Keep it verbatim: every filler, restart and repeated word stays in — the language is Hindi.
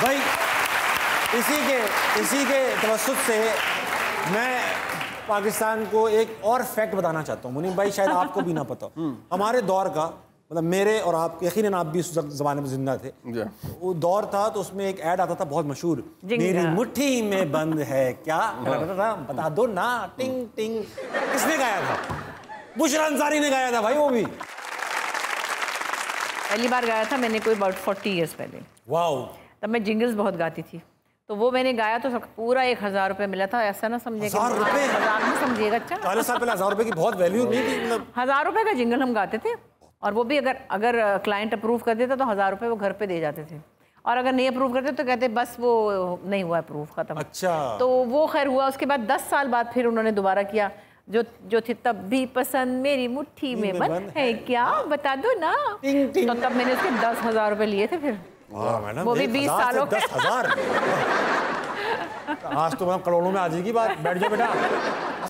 भाई इसी के इसी के तवस्सुत से मैं पाकिस्तान को एक और फैक्ट बताना चाहता हूँ मुनीब भाई, शायद आपको भी ना पता हो। हमारे दौर का, मतलब मेरे और आप यकीनन आप भी उस ज़माने में जिंदा थे, वो दौर था तो उसमें एक ऐड आता था बहुत मशहूर, मेरी मुट्ठी में बंद है क्या, बता दो ना, टिंग टिंग। किसने गाया था? बुशरा अंसारी ने गाया था भाई। वो भी पहली बार गाया था मैंने कोई अबाउट फोर्टी इयर्स पहले। वाओ। तब मैं जिंगल्स बहुत गाती थी, तो वो मैंने गाया तो पूरा एक हजार रुपए मिला था। ऐसा ना समझिएगा, हजार रुपए हजार में समझिएगा। अच्छा, चालीस साल पहले हजार रुपए की बहुत वैल्यू नहीं थी। मतलब हजार रुपए का जिंगल हम गाते थे, और वो भी अगर अगर क्लाइंट अप्रूव कर देता तो हजार रुपए वो घर पे दे जाते थे, और अगर नहीं अप्रूव करते तो कहते बस वो नहीं हुआ अप्रूव, खत्म। अच्छा। तो वो खैर हुआ। उसके बाद दस साल बाद फिर उन्होंने दोबारा किया, जो जो थी तब भी पसंद मेरी मुट्ठी में बंद है क्या, बता दो ना। टिंग, टिंग। तो तब मैंने उसके दस हजार रुपए लिए थे फिर। मैडम वो भी बीस सालों के। दस हजार आज तो करोड़ों में आ जाएगी बात। बैठ जाओ बेटा।